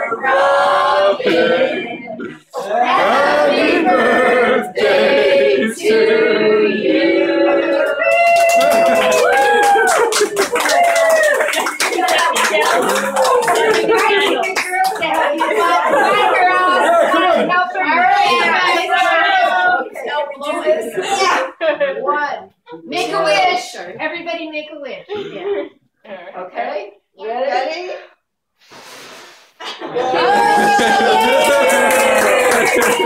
Happy birthday to you. One. Make a wish. Everybody make a wish. Yeah. Okay. Ready?